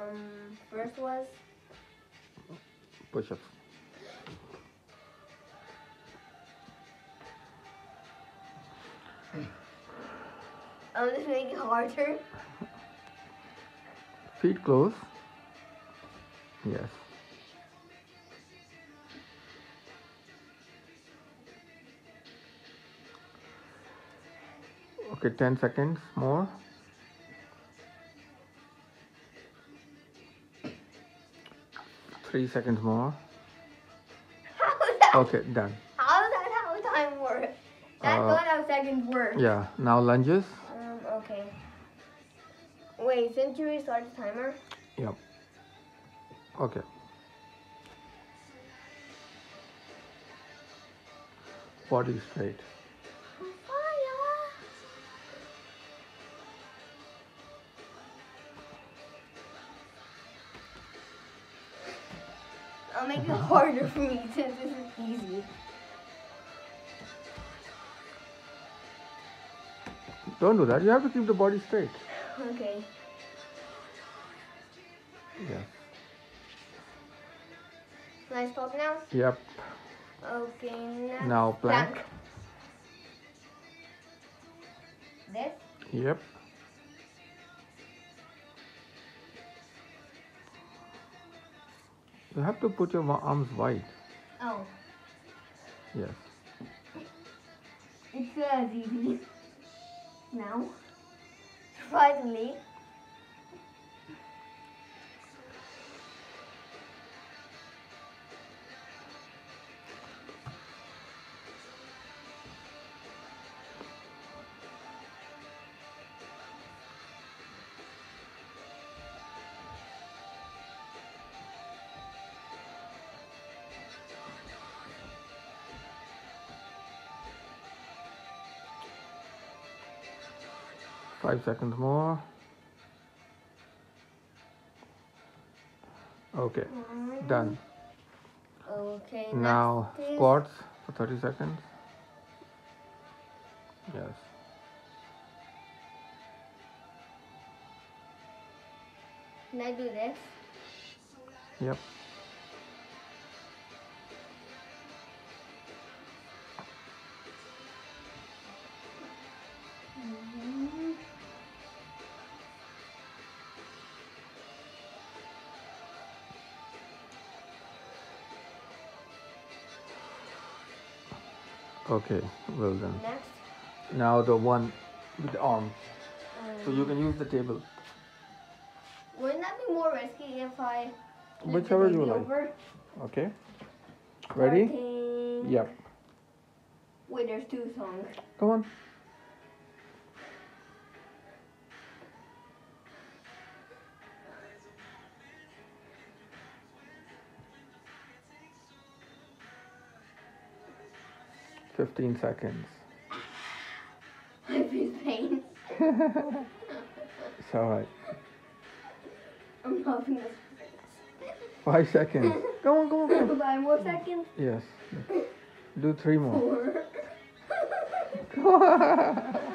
First was push-ups. Just make it harder. Feet close. Yes. Okay, 10 seconds more. 3 seconds more. Okay, done. How is that how time works? That's not how seconds work. Yeah, now lunges. Okay. Wait, since you restart the timer? Yep. Okay. Body straight. I'll make it harder for me since this is easy. Don't do that. You have to keep the body straight. Okay. Yeah. Nice talk now? Yep. Okay, next. Now plank. This? Yep. You have to put your arms wide. Oh. Yes. It's easy. Now. Surprisingly. Five seconds more. Okay, done. Okay, Now next is... squats for 30 seconds. Yes. Can I do this? Yep. Okay, well done. Next? Now the one with the arms. So you can use the table. Wouldn't that be more risky if I... Whichever you like. Over? Okay. Ready? Starting... Yep. Wait, there's two songs. Come on. $15 seconds. I feel pain. It's alright. I'm loving this. 5 seconds. Come on, come on, come on. 5 more seconds? Yes. Do 3 more. 4.